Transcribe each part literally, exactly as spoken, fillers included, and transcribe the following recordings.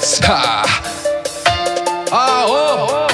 Ha. Ah, oh.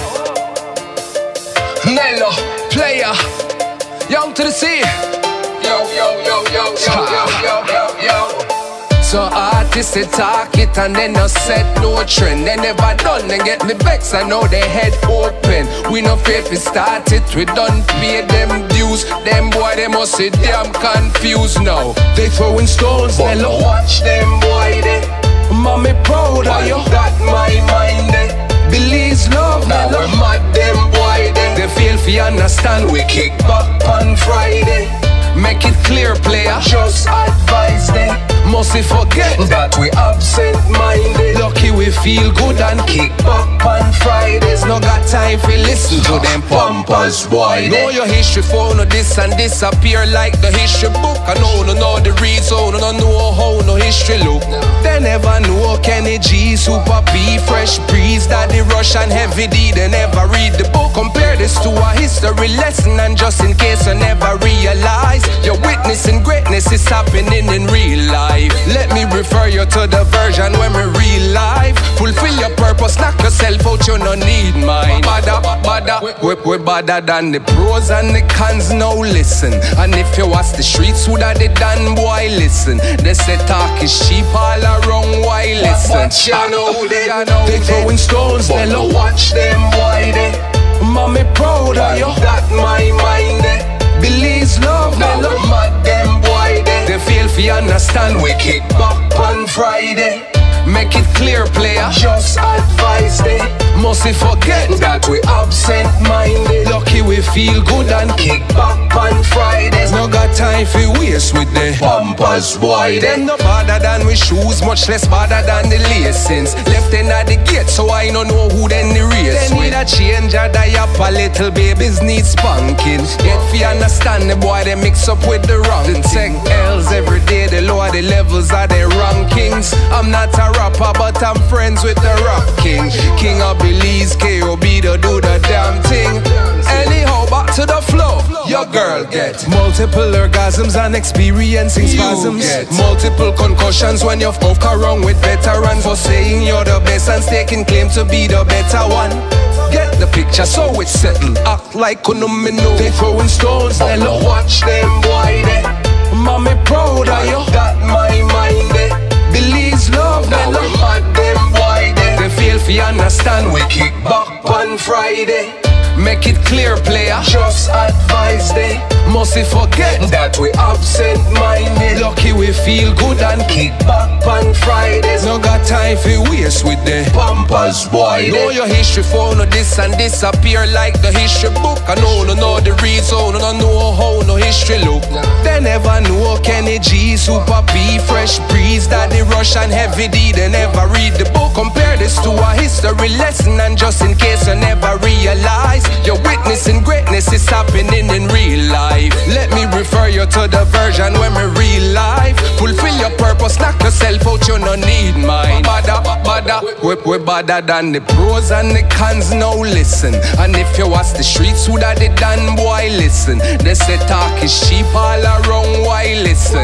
Nello, player, young to the sea. Yo, yo, yo, yo, yo, yo, yo, yo, yo. So artists they talk it and then no set no trend. They never done, they get me vex, I know they head open. We no fear if we start it, we done pay them dues. Them boy they must say damn confused now. They throwing stones, but they watch them boy they. Mommy proud of you, got my mind they. Belize love, now we're mad them boy they. They feel fi understand we kick back on Friday. Make it clear player, just advise them. Mustn't forget that we absent-minded. Lucky we feel good and kick back on Fridays. No got time for listen to them pompous boy. Know your history for no this and disappear like the history book. I know no know the reason, no know how no history look. They never know Kenny G, Super P, Fresh Breeze, Daddy Rush and Heavy D. They never read the book. Compare this to a history lesson, and just in case you never realize, you're witnessing greatness is happening in real life. Let me refer you to the version when we real life. Fulfill your purpose, knock yourself out, you no need mine. Bada, bada, we, we better than the pros and the cons, now listen. And if you watch the streets, who that they done, boy, listen. They say talk is cheap all around, why listen? But you know they, they throwing stones, they look watch them, boy, they. Mommy proud of you, got my mind, they. Belize love, now look mad them boy they. They feel fi understand we kick back on Friday. Make it clear player, just advise they. Mustn't forget that we absent-minded. Lucky we feel good and kick back on Fridays. No got time for waste with the pompous boy. Them no better than we shoes, much less better than the lacings. Left in at the gate, so I don't know who then the race. They need a change or diaper, little babies need spanking. Yet fi understand the boy they mix up with the wrong. They take L's every day, the lower the levels of their rankings. I'm not a rapper, but I'm friends with the rap king. King of Belize, K O B to do the damn thing. Anyhow, back to the flow. Your girl get multiple orgasms and experiencing spasms. Multiple concussions when you're off around with veterans for saying you're the best and staking claim to be the better one. Get the picture, so it's settled. Act like you know me know. They throwing stones, they look watch them boy they. Mommy proud of you, got my mind they. Belize love, now we mad them boy they. They feel fi understand we kick back on Friday. Make it clear player, just advise they. Mustn't forget that we absent-minded. Lucky we feel good and kick back on Fridays. No got time for waste with the pompous boy. Know your history for no this and disappear like the history book. I know no know the reason, no know how no history look. They never know Kenny G, Super P, Fresh Breeze, Daddy Rush and Heavy D. They never read the book. Compare this to a history lesson, and just in case you never realize, you're witnessing greatness is happening in real life. Let me refer you to the version when we real life. Fulfill your purpose, knock yourself out, you no need mine. Bada, bada, we, we better than the pros and the cons, now listen. And if you watch the streets, who that they done, boy, listen. They say talk is cheap all around, why listen?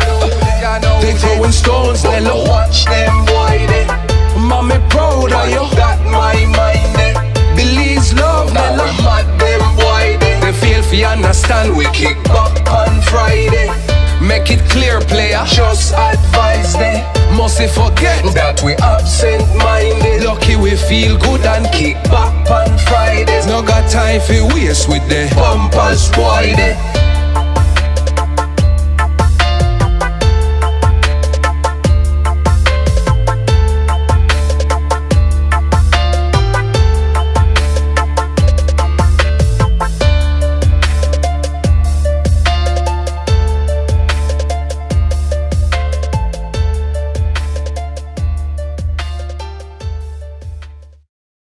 They throwing stones, they look watch them, boy, they. Mommy proud of you, got my mind they. Belize love, now look mad them boy they. They feel fi understand we kick back on Friday. Make it clear player, just advise they. Mustn't forget that we absent-minded. Lucky we feel good and kick back on Fridays. No got time for waste with the pompous boy they.